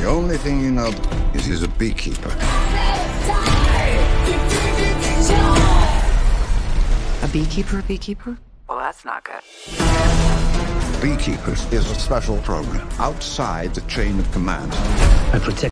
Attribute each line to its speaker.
Speaker 1: only thing you know is he's a beekeeper.
Speaker 2: A beekeeper, a beekeeper? Well, that's not good.
Speaker 1: Beekeepers is a special program outside the chain of command.
Speaker 3: I protect